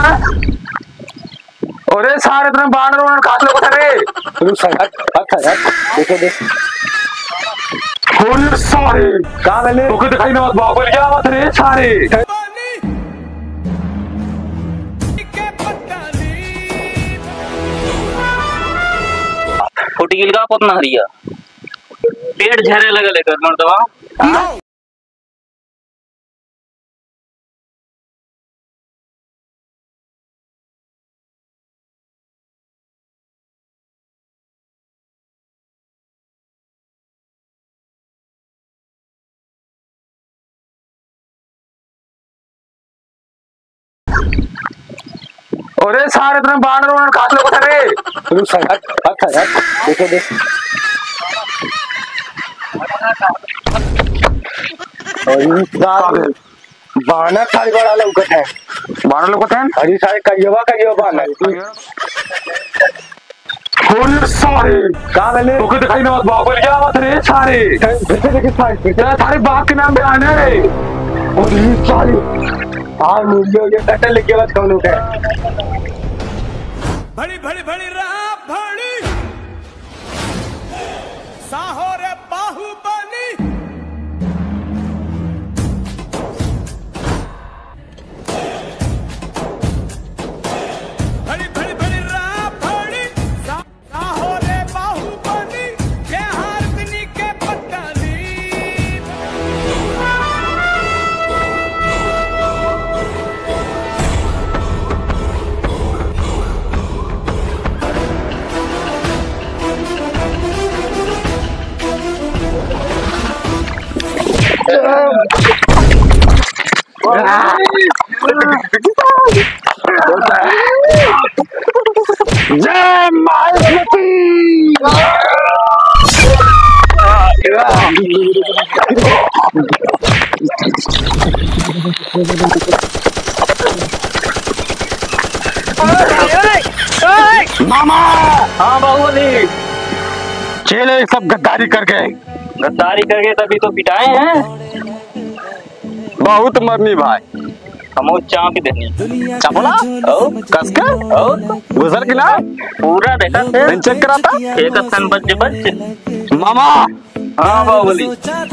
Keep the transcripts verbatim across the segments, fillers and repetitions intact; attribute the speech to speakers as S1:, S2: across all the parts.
S1: अरे सारे तुम बानर वानर खास लोग थे
S2: तुम संगत हट हट देखो देख
S1: होली सारे
S2: का गले
S1: तो दिखाई ना मत बाबू क्या मत रे सारे
S3: फुटी गिल का पतना हरिया पेट झरे लगे लेकर मर्दवा
S1: अरे सारे तुम बानर वानर खास लोग थे
S2: तुम संगत हट हट देखो देख बानर सारे बड़ा लोग है
S1: बानर लोग थे
S2: हरी सारे करियवा करियवा बानर
S1: होली सारे
S2: का गले
S1: तो दिखाई ना मत बाबू क्या मत रे सारे
S2: देखो देखो सारे
S1: सारे बाप के नाम पे आने रे
S2: और ये सारे हाँ मुझे ये कटल लेके बात कौन लोग है
S4: भड़ी भड़ी भड़ी राह भड़ी साहो रे बाहुबली भड़ी भड़ी भड़ी राह भड़ी साहो रे बाहुबली के हारनी के पट्टाली
S1: जय मायावती मामा
S3: हाँ बाहुबली
S1: चेले सब गद्दारी कर गए
S3: गद्दारी करके तभी तो पिटाए हैं
S1: बहुत मरनी भाई
S3: हम चाँप देनी
S1: चापोला
S3: ओ
S1: कसकर
S3: और
S1: गुजर गिला
S3: पूरा देखा
S1: दिन चेक करा था
S3: एक सन बच बच
S1: मामा
S3: हाँ बाहुबली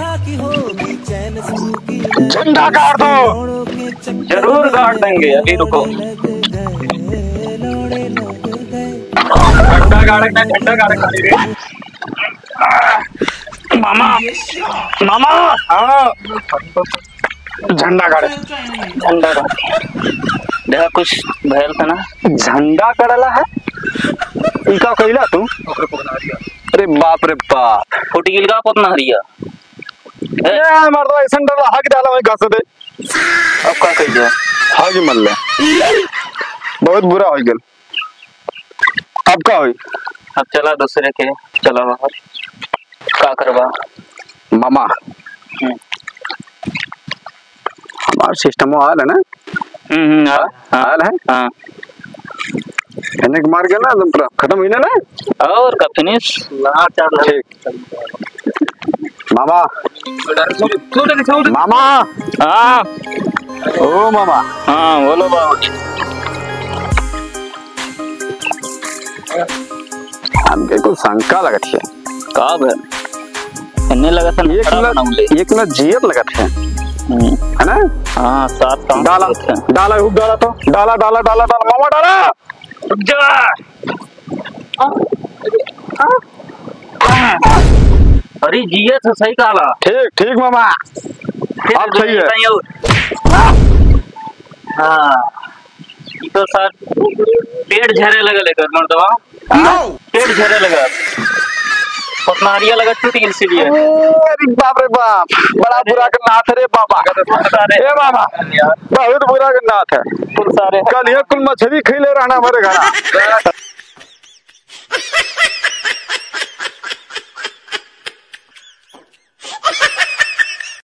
S1: झंडा गाड़ दो
S3: जरूर गाड़ देंगे अभी रुको
S1: झंडा गाड़े झंडा गाड़े मामा मामा हाँ झंडा गाड़े
S3: झंडा गाड़ देखा कुछ भयल था ना
S1: झंडा गड़ला है इनका कहला तू अरे बाप रे बाप
S3: फुटी गिल का पतना हरिया
S1: ए मार दो ऐसा डर हक डाला मैं घास दे
S3: अब का कह दिया
S1: हक मल ले बहुत बुरा हो गया अब का हुई
S3: अब चला दूसरे के चला बाहर का करवा
S1: मामा हमारा सिस्टम आयल है ना
S3: हम्म
S1: आयल है
S3: हाँ
S1: कहने के मार गया ना एकदम पूरा खत्म हुई ना ना
S3: और का फिनिश
S1: ठीक मामा मामा
S3: हाँ
S1: ओ मामा
S3: हाँ बोलो बाबू
S1: हमके कुछ शंका लगत है
S3: का भैल इन्ने लगा था
S1: एक किलो एक किलो जीर लगत है है ना
S3: हाँ सात काम
S1: डाला डाला हुक डाला तो डाला डाला डाला डाला मामा डाला
S3: जा अरे जिया था सही काला
S1: ठीक ठीक मामा आप सही है
S3: हाँ ये तो सर पेट झरे लगा लेकर मर्दवा पेट झरे लगा पतनारिया लगा टूट गई इसीलिए
S1: अरे बाप रे बाप बड़ा बुरा का नाथ है रे बाबा ए बाबा बहुत बुरा का नाथ है
S3: सारे
S1: कल ये कुल मछली खिले रहना हमारे घर